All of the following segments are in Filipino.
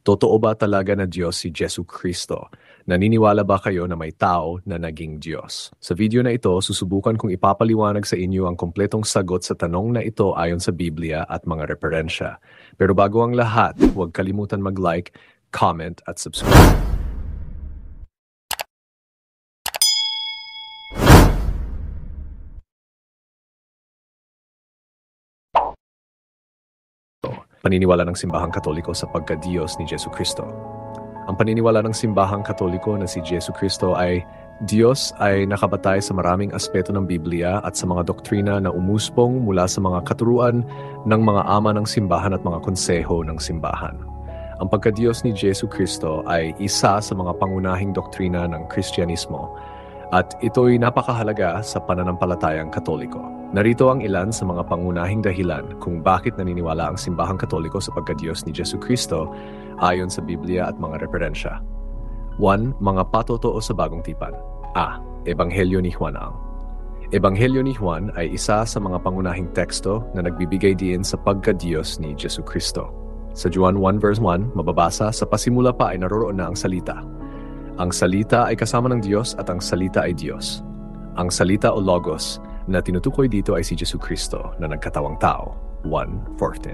Totoo ba talaga na Diyos si Jesu Kristo? Naniniwala ba kayo na may tao na naging Diyos? Sa video na ito, susubukan kong ipapaliwanag sa inyo ang kompletong sagot sa tanong na ito ayon sa Biblia at mga referensya. Pero bago ang lahat, huwag kalimutan mag-like, comment at subscribe. Paniniwala ng Simbahang Katoliko sa pagka-Diyos ni Jesu Kristo. Ang paniniwala ng Simbahang Katoliko na si Jesu Kristo ay Diyos ay nakabatay sa maraming aspeto ng Biblia at sa mga doktrina na umuspong mula sa mga katuruan ng mga ama ng simbahan at mga konseho ng simbahan. Ang pagka-Diyos ni Jesu Kristo ay isa sa mga pangunahing doktrina ng Kristyanismo at ito'y napakahalaga sa pananampalatayang Katoliko. Narito ang ilan sa mga pangunahing dahilan kung bakit naniniwala ang Simbahang Katoliko sa pagka-Diyos ni Jesu Kristo ayon sa Biblia at mga referensya. 1. Mga patotoo sa Bagong Tipan. A. Ebanghelyo ni Juan. Ang Ebanghelyo ni Juan ay isa sa mga pangunahing teksto na nagbibigay diin sa pagka-Diyos ni Jesu Kristo. Sa Juan 1 verse 1, mababasa, sa pasimula pa ay naroroon na ang salita. Ang salita ay kasama ng Diyos at ang salita ay Diyos. Ang salita o logos na tinutukoy dito ay si Jesu Kristo na nagkatawang tao. 1:14.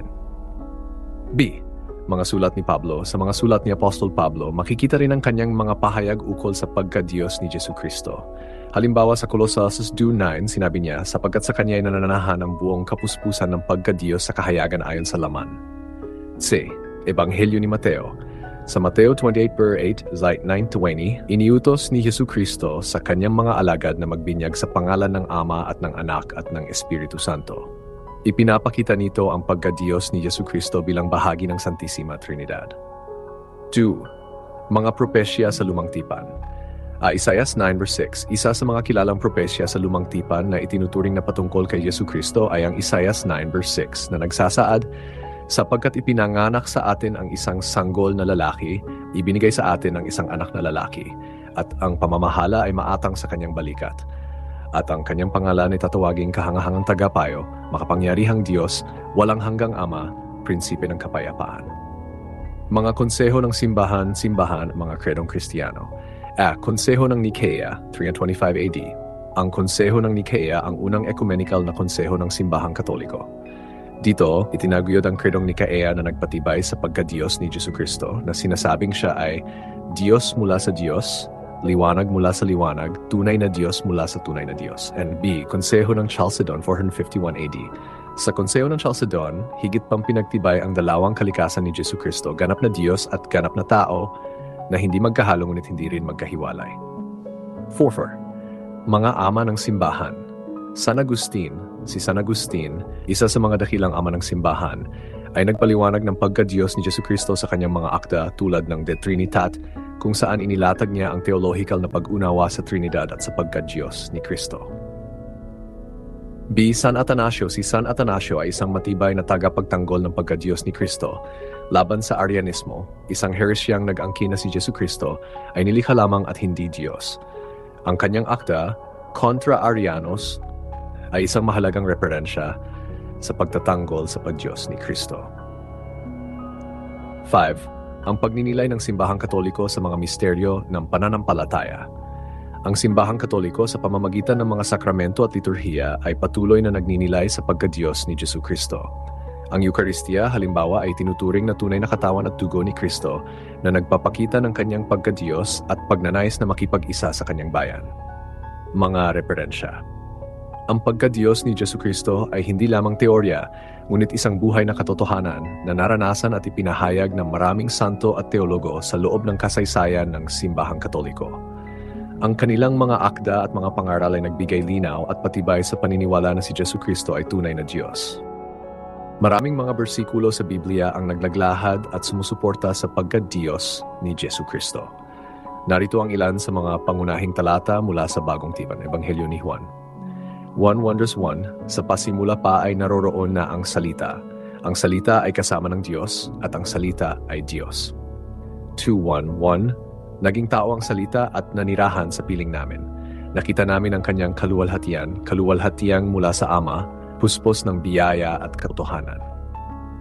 B. Mga sulat ni Pablo. Sa mga sulat ni Apostol Pablo, makikita rin ang kanyang mga pahayag ukol sa pagka-Diyos ni Jesu Kristo. Halimbawa sa Colossus 2:9, sinabi niya, sapagkat sa kanya ay nananahan ang buong kapuspusan ng pagka-Diyos sa kahayagan ayon sa laman. C. Ebanghelyo ni Mateo. Sa Mateo 28:8, Zite 9:20, iniutos ni Jesu Kristo sa kanyang mga alagad na magbinyag sa pangalan ng Ama at ng Anak at ng Espiritu Santo. Ipinapakita nito ang pagka-Diyos ni Jesu Kristo bilang bahagi ng Santissima Trinidad. 2. Mga propesya sa Lumang Tipan. Isaiah 9:6, isa sa mga kilalang propesya sa Lumang Tipan na itinuturing na patungkol kay Jesu Kristo ay ang Isaiah 9:6 na nagsasaad, sapagkat ipinanganak sa atin ang isang sanggol na lalaki, ibinigay sa atin ang isang anak na lalaki, at ang pamamahala ay maatang sa kanyang balikat. At ang kanyang pangalan ay tatawaging kahangahangang tagapayo, makapangyarihang Diyos, walang hanggang Ama, prinsipe ng kapayapaan. Mga konseho ng simbahan, mga kredong Kristiyano. Konseho ng Nikea, 325 AD. Ang konseho ng Nikea ang unang ecumenical na konseho ng Simbahang Katoliko. Dito, itinaguyod ang kredong Nikea na nagpatibay sa pagka-Diyos ni Jesu Kristo na sinasabing siya ay Diyos mula sa Diyos, liwanag mula sa liwanag, tunay na Diyos mula sa tunay na Diyos. And B. Konseho ng Chalcedon, 451 AD. Sa konseho ng Chalcedon, higit pang pinagtibay ang dalawang kalikasan ni Jesu Kristo, ganap na Diyos at ganap na tao na hindi magkahalo ngunit hindi rin magkahiwalay. 4. Mga ama ng simbahan. Si San Agustin, isa sa mga dakilang ama ng simbahan, ay nagpaliwanag ng pagka-Diyos ni Jesu Kristo sa kanyang mga akda tulad ng De Trinitat, kung saan inilatag niya ang theological na pag-unawa sa Trinidad at sa pagka-Diyos ni Kristo. B. San Atanasio. Si San Atanasio ay isang matibay na tagapagtanggol ng pagka-Diyos ni Kristo laban sa Arianismo, isang heresyang nag-angkin na si Jesu Kristo ay nilikha lamang at hindi Diyos. Ang kanyang akda, Contra Arianos, ay isang mahalagang referensya sa pagtatanggol sa pag-Diyos ni Kristo. 5. Ang pagninilay ng Simbahang Katoliko sa mga misteryo ng pananampalataya. Ang Simbahang Katoliko sa pamamagitan ng mga sakramento at liturhiya ay patuloy na nagninilay sa pagka-Diyos ni Jesu Kristo. Ang Eucharistia, halimbawa, ay tinuturing na tunay na katawan at dugo ni Kristo na nagpapakita ng kanyang pagka-Diyos at pagnanais na makipag-isa sa kanyang bayan. Mga referensya. Ang pagka-Diyos ni Jesu Kristo ay hindi lamang teorya, ngunit isang buhay na katotohanan na naranasan at ipinahayag ng maraming santo at teologo sa loob ng kasaysayan ng Simbahang Katoliko. Ang kanilang mga akda at mga pangaral ay nagbigay linaw at patibay sa paniniwala na si Jesu Kristo ay tunay na Diyos. Maraming mga bersikulo sa Biblia ang naglaglahad at sumusuporta sa pagka-Diyos ni Jesu Kristo. Narito ang ilan sa mga pangunahing talata mula sa Bagong Tipan, Ebanghelyo ni Juan. 1:1, sa pasimula pa ay naroroon na ang salita. Ang salita ay kasama ng Diyos at ang salita ay Diyos. 2:1, naging tao ang salita at nanirahan sa piling namin. Nakita namin ang kanyang kaluwalhatiang mula sa Ama, puspos ng biyaya at katotohanan.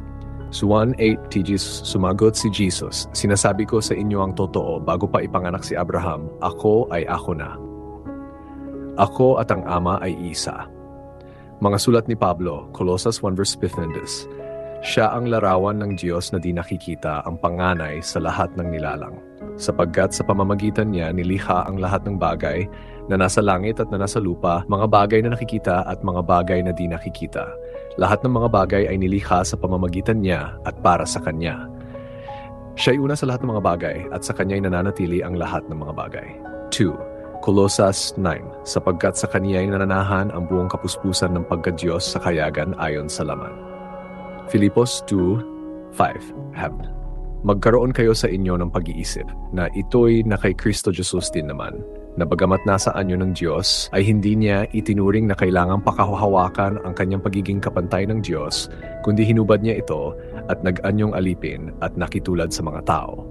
Sa 1:8, sumagot si Jesus, "Sinasabi ko sa inyo ang totoo, bago pa ipanganak si Abraham, ako ay ako na. Ako at ang Ama ay isa." Mga sulat ni Pablo, Colosas 1:15. Siya ang larawan ng Diyos na di nakikita, ang panganay sa lahat ng nilalang. Sapagkat sa pamamagitan niya nilikha ang lahat ng bagay na nasa langit at na nasa lupa, mga bagay na nakikita at mga bagay na di nakikita. Lahat ng mga bagay ay nilikha sa pamamagitan niya at para sa Kanya. Siya'y una sa lahat ng mga bagay at sa Kanya'y nananatili ang lahat ng mga bagay. 2. Colosas 9. Sapagkat sa Kaniya'y nananahan ang buong kapuspusan ng pagka-Diyos sa kayagan ayon sa laman. Filipos 2:5. Magkaroon kayo sa inyo ng pag-iisip na ito'y na kay Kristo Jesus din naman, na bagamat nasa anyo ng Diyos, ay hindi niya itinuring na kailangang pakahawakan ang kanyang pagiging kapantay ng Diyos, kundi hinubad niya ito at nag-anyong alipin at nakitulad sa mga tao.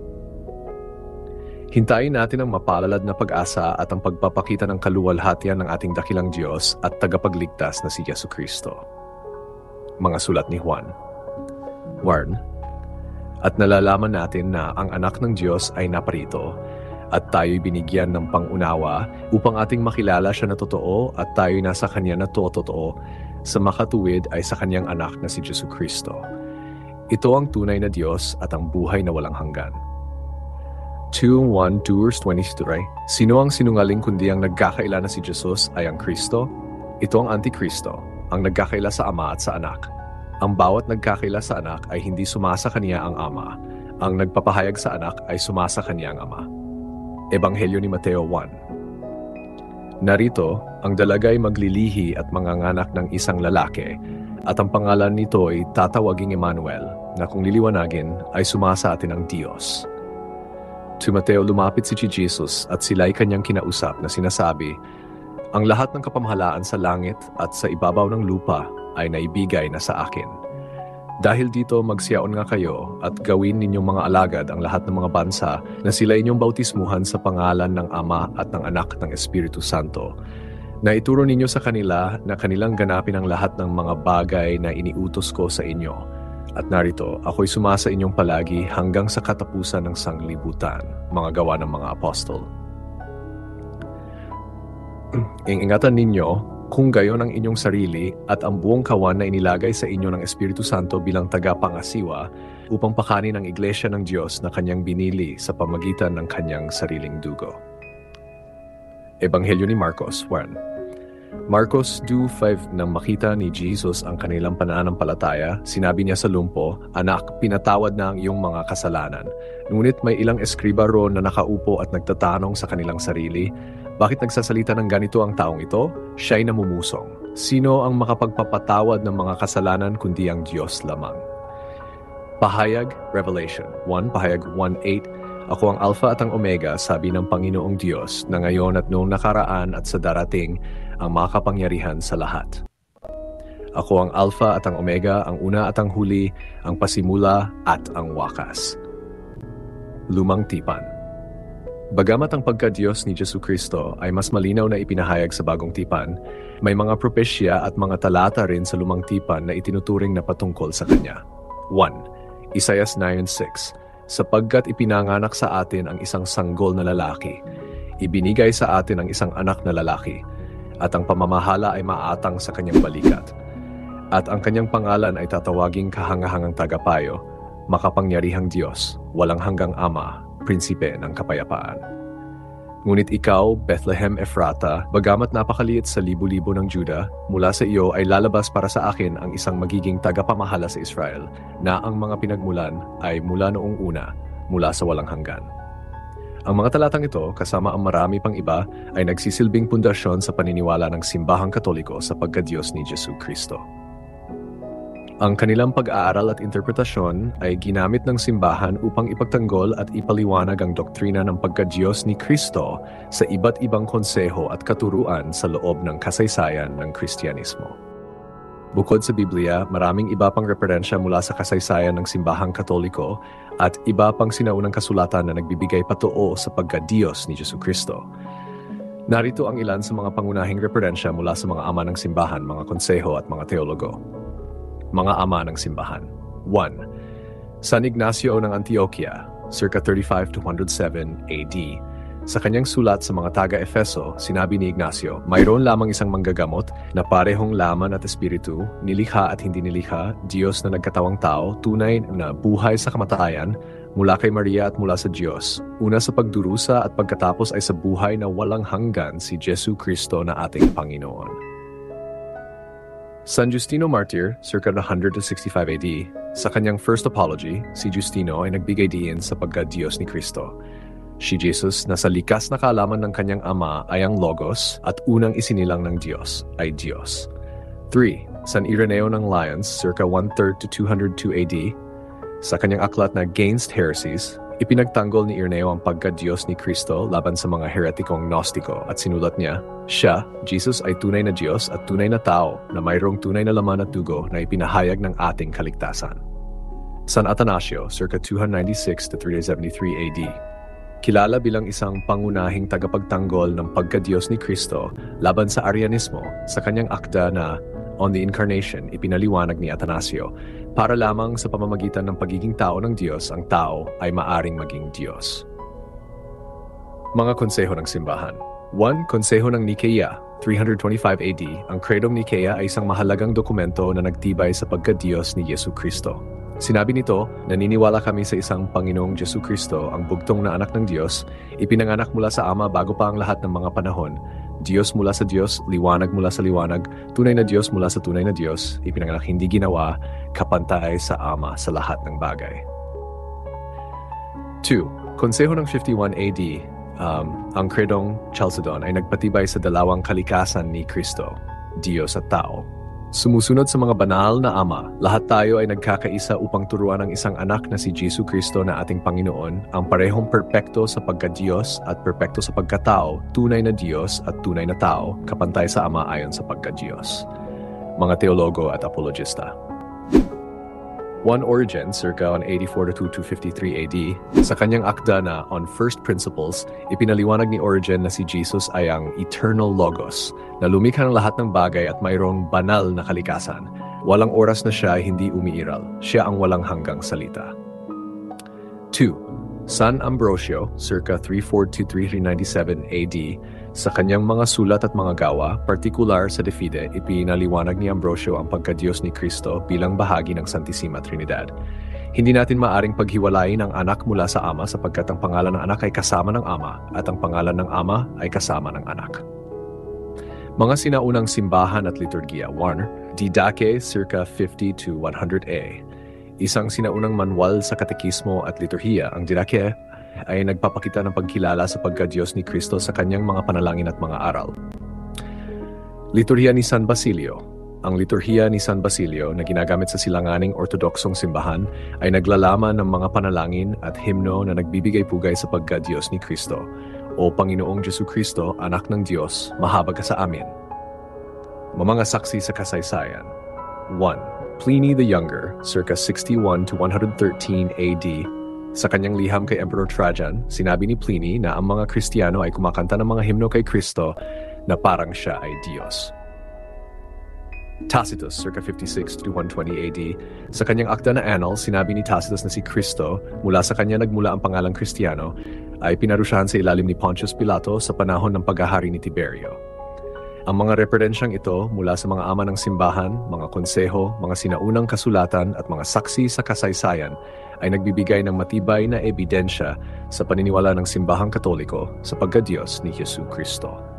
Hintayin natin ang mapalalad na pag-asa at ang pagpapakita ng kaluwalhatian ng ating dakilang Diyos at tagapagligtas na si Jesucristo. Mga sulat ni Juan. 1. At nalalaman natin na ang anak ng Diyos ay naparito at tayo'y binigyan ng pangunawa upang ating makilala siya na totoo at tayo'y nasa Kanya na totoo sa makatuwid ay sa Kanyang anak na si Jesucristo. Ito ang tunay na Diyos at ang buhay na walang hanggan. 2:1-23. Sino ang sinungaling kundi ang nagkakaila na si Jesus ay ang Kristo? Ito ang Antikristo, ang nagkakaila sa Ama at sa Anak. Ang bawat nagkakaila sa Anak ay hindi sumasa kaniya ang Ama. Ang nagpapahayag sa Anak ay sumasa kaniya ang Ama. Ebanghelyo ni Mateo 1. Narito, ang dalagay maglilihi at manganganak ng isang lalaki, at ang pangalan nito ay tatawaging Emmanuel, na kung liliwanagin ay sumasa atin ang Diyos. Si Mateo lumapit si Jesus at sila'y kanyang kinausap na sinasabi, "Ang lahat ng kapamahalaan sa langit at sa ibabaw ng lupa ay naibigay na sa akin. Dahil dito magsiyaon nga kayo at gawin ninyong mga alagad ang lahat ng mga bansa na sila inyong bautismuhan sa pangalan ng Ama at ng Anak ng Espiritu Santo, na ituro ninyo sa kanila na kanilang ganapin ang lahat ng mga bagay na iniutos ko sa inyo. At narito, ako'y sumasa inyong palagi hanggang sa katapusan ng sanglibutan." Mga gawa ng mga apostol. Ingatan ninyo kung gayon ang inyong sarili at ang buong kawan na inilagay sa inyo ng Espiritu Santo bilang tagapangasiwa upang pakanin ang Iglesia ng Diyos na kanyang binili sa pamagitan ng kanyang sariling dugo. Ebanghelyo ni Marcos 1. Marcos 2:5. Nang makita ni Jesus ang kanilang pananampalataya, sinabi niya sa lumpo, "Anak, pinatawad na ang iyong mga kasalanan." Ngunit may ilang eskriba roon na nakaupo at nagtatanong sa kanilang sarili, "Bakit nagsasalita ng ganito ang taong ito? Siya'y namumusong. Sino ang makapagpapatawad ng mga kasalanan kundi ang Diyos lamang?" Pahayag, Revelation 1, pahayag 1:8. "Ako ang Alpha at ang Omega, sabi ng Panginoong Diyos, na ngayon at noong nakaraan at sa darating, ang makapangyarihan sa lahat. Ako ang Alpha at ang Omega, ang una at ang huli, ang pasimula at ang wakas." Lumang Tipan. Bagamat ang pagka-Diyos ni Jesucristo ay mas malinaw na ipinahayag sa Bagong Tipan, may mga propesya at mga talata rin sa Lumang Tipan na itinuturing na patungkol sa Kanya. 1. Isaiah 9:6. "Sapagkat ipinanganak sa atin ang isang sanggol na lalaki, ibinigay sa atin ang isang anak na lalaki, at ang pamamahala ay maaatang sa kanyang balikat. At ang kanyang pangalan ay tatawaging kahangahangang tagapayo, makapangyarihang Diyos, walang hanggang Ama, Prinsipe ng Kapayapaan. Ngunit ikaw, Bethlehem Ephrata, bagamat napakaliit sa libu-libo ng Juda, mula sa iyo ay lalabas para sa akin ang isang magiging tagapamahala sa Israel, na ang mga pinagmulan ay mula noong una, mula sa walang hanggan." Ang mga talatang ito, kasama ang marami pang iba, ay nagsisilbing pundasyon sa paniniwala ng Simbahang Katoliko sa pagka-Diyos ni Jesucristo. Ang kanilang pag-aaral at interpretasyon ay ginamit ng simbahan upang ipagtanggol at ipaliwanag ang doktrina ng pagka-Diyos ni Kristo sa iba't ibang konseho at katuruan sa loob ng kasaysayan ng Kristyanismo. Bukod sa Biblia, maraming iba pang referensya mula sa kasaysayan ng Simbahang Katoliko at iba pang sinaunang kasulatan na nagbibigay patoo sa pagka-Diyos ni Jesucristo. Narito ang ilan sa mga pangunahing referensya mula sa mga ama ng simbahan, mga konseho at mga teologo. Mga ama ng simbahan. 1. San Ignacio ng Antioquia, circa 35 to 107 AD. Sa kanyang sulat sa mga taga-Efeso, sinabi ni Ignacio, mayroon lamang isang manggagamot na parehong laman at espiritu, nilikha at hindi nilikha, Diyos na nagkatawang tao, tunay na buhay sa kamatayan, mula kay Maria at mula sa Diyos. Una sa pagdurusa at pagkatapos ay sa buhay na walang hanggan si Jesu Cristo na ating Panginoon. San Justino Martyr, circa 165 AD, sa kanyang First Apology, si Justino ay nagbigay diin sa pagka-Diyos ni Cristo. Si Jesus na sa likas na kaalaman ng kanyang ama ay ang Logos at unang isinilang ng Diyos ay Diyos. 3. San Ireneo ng Lyons, circa 1/3 to 202 AD, sa kanyang aklat na Against Heresies, ipinagtanggol ni Ireneo ang pagka-Diyos ni Cristo laban sa mga heretikong Gnostiko at sinulat niya, siya, Jesus ay tunay na Diyos at tunay na tao na mayroong tunay na laman at dugo na ipinahayag ng ating kaligtasan. San Atanasio, circa 296 to 373 AD, kilala bilang isang pangunahing tagapagtanggol ng pagka-Diyos ni Cristo laban sa Arianismo sa kanyang akda na On the Incarnation, ipinaliwanag ni Atanasio, para lamang sa pamamagitan ng pagiging tao ng Diyos, ang tao ay maaring maging Diyos. Mga konseho ng simbahan. 1. Konseho ng Nicaea, 325 AD. Ang Credong Nicaea ay isang mahalagang dokumento na nagtibay sa pagka-Diyos ni Jesu Cristo. Sinabi nito, naniniwala kami sa isang Panginoong Jesu Cristo, ang bugtong na anak ng Diyos, ipinanganak mula sa Ama bago pa ang lahat ng mga panahon, Diyos mula sa Diyos, liwanag mula sa liwanag, tunay na Diyos mula sa tunay na Diyos, ipinanganak hindi ginawa, kapantay sa Ama sa lahat ng bagay. 2. Konseho ng 51 AD, ang Credong Chalcedon ay nagpatibay sa dalawang kalikasan ni Cristo, Diyos at tao. Sumusunod sa mga banal na ama, lahat tayo ay nagkakaisa upang turuan ang isang anak na si Jesu Cristo na ating Panginoon, ang parehong perpekto sa pagka-Diyos at perpekto sa pagkatao, tunay na Diyos at tunay na tao, kapantay sa Ama ayon sa pagka-Diyos. Mga teologo at apologista. 1. Origen, circa 184 to 253 AD, sa kanyang akda na On First Principles, ipinaliwanag ni Origen na si Jesus ay ang Eternal Logos, na lumikha ng lahat ng bagay at mayroong banal na kalikasan. Walang oras na siya ay hindi umiiral. Siya ang walang hanggang salita. 2. San Ambrosio, circa 340-397 AD, sa kanyang mga sulat at mga gawa, partikular sa De Fide, ipinaliwanag ni Ambrosio ang pagka-Diyos ni Cristo bilang bahagi ng Santissima Trinidad. Hindi natin maaring paghiwalayin ang anak mula sa ama sapagkat ang pangalan ng anak ay kasama ng ama at ang pangalan ng ama ay kasama ng anak. Mga sinaunang simbahan at liturgiya. 1. Didache, circa 50 to 100A. Isang sinaunang manual sa katekismo at liturhiya, ang Didache ay nagpapakita ng pagkilala sa pagka-Diyos ni Cristo sa kanyang mga panalangin at mga aral. Liturhiya ni San Basilio. Ang liturhiya ni San Basilio na ginagamit sa silanganing ortodoksong simbahan ay naglalaman ng mga panalangin at himno na nagbibigay pugay sa pagka-Diyos ni Cristo. O Panginoong Jesu Cristo, anak ng Diyos, mahabag ka sa amin. Mga saksi sa kasaysayan. 1. Pliny the Younger, circa 61 to 113 AD. Sa kanyang liham kay Emperor Trajan, sinabi ni Pliny na ang mga Kristiyano ay kumakanta ng mga himno kay Kristo na parang siya ay Diyos. Tacitus, circa 56 to 120 AD, sa kanyang akda na Annals, sinabi ni Tacitus na si Kristo, mula sa kanya nagmula ang pangalang Kristiyano, ay pinarusyahan sa ilalim ni Pontius Pilato sa panahon ng paghahari ni Tiberio. Ang mga referensyang ito mula sa mga ama ng simbahan, mga konseho, mga sinaunang kasulatan at mga saksi sa kasaysayan ay nagbibigay ng matibay na ebidensya sa paniniwala ng simbahang Katoliko sa pagka-Diyos ni Jesu Cristo.